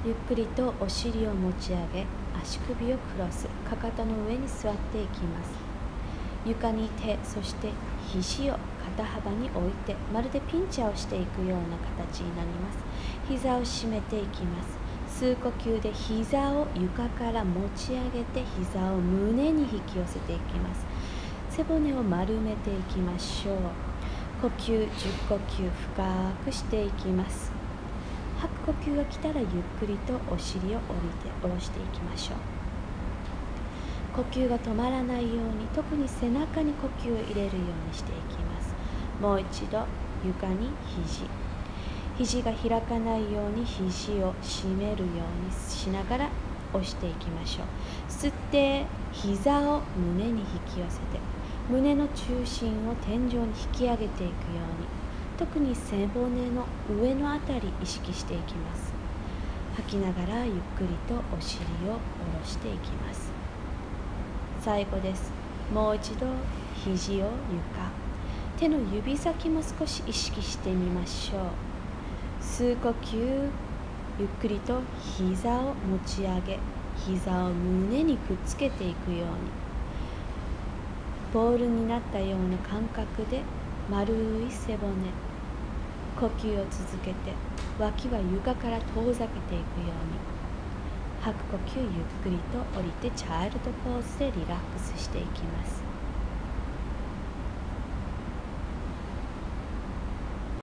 ゆっくりとお尻を持ち上げ、足首をクロス、かかとの上に座っていきます。床に手、そして肘を肩幅に置いて、まるでピンチャーをしていくような形になります。膝を締めていきます。吸う呼吸で膝を床から持ち上げて、膝を胸に引き寄せていきます。背骨を丸めていきましょう。呼吸10呼吸深くしていきます。吐く呼吸が来たらゆっくりとお尻を下ろしていきましょう。呼吸が止まらないように、特に背中に呼吸を入れるようにしていきます。もう一度床に肘が開かないように肘を締めるようにしながら押していきましょう。吸って膝を胸に引き寄せて、胸の中心を天井に引き上げていくように、特に背骨の上のあたり意識していきます。吐きながらゆっくりとお尻を下ろしていきます。最後です。もう一度肘を床、手の指先も少し意識してみましょう。吸う呼吸、ゆっくりと膝を持ち上げ、膝を胸にくっつけていくように、ボールになったような感覚で丸い背骨、呼吸を続けて、脇は床から遠ざけていくように、吐く呼吸ゆっくりと降りてチャイルドポーズでリラックスしていきます。